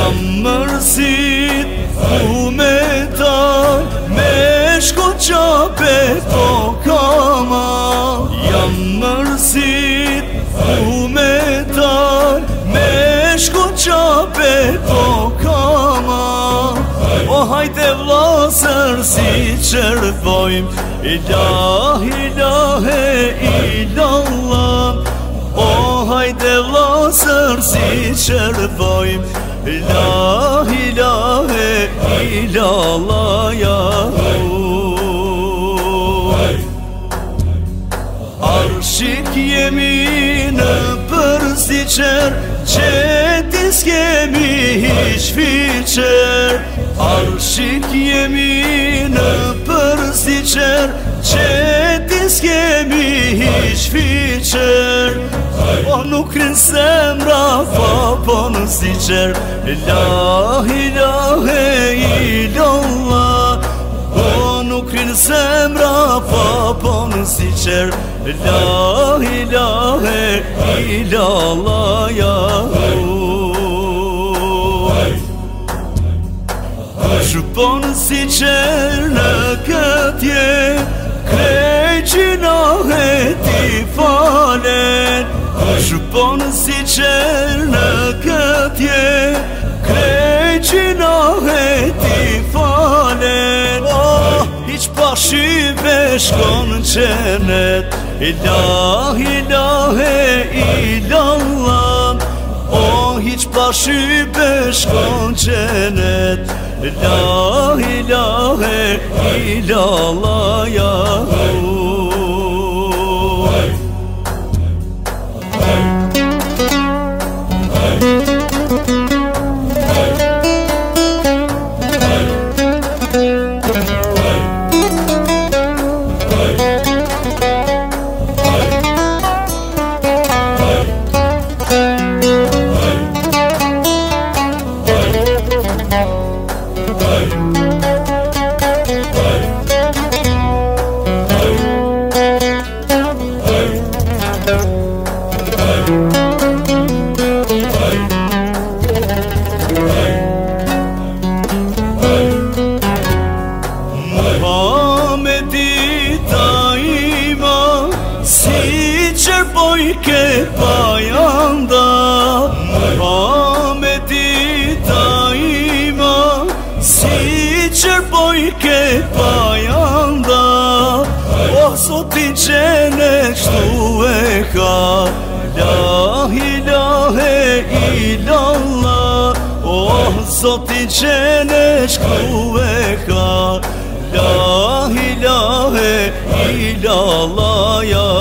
Jam mërësit ku me ta, me shku qape po kama. Jam mërësit ku me ta, me shku qape po kama. O hajde vlasër si qërpojm, ilah, ilahe, ilallah. O hajde vlasër si qërpojm, ilah, ilahe, ilallah, ja Arshik jemi në përsiqer, qeti s'kemi hiq fiqer. Arshik jemi në përsiqer, qeti s'kemi hiq fiqer. O nuk rinë semra fa po në siqer, ilah, ilahe, ilallah. O nuk rinë semra fa po në siqer, ilah, ilahe, ilallah, ja Shupon si qer në këtje, krej gjinahe ti falen. Shupon si qer në këtje, krej gjinahe ti falen. Hiq pa shybe shkon qenet, ilah, ilahe, ilallah. O hiq pa shybe shkon qenet, ilah, ilahe, ilallah, ja ke pajanda. Muhamedi daima, si qërboj ke pajanda. O Zotin qene qëtu e ka, la ilahe illallah. O Zotin qene qëtu e ka, la ilahe illallah, ja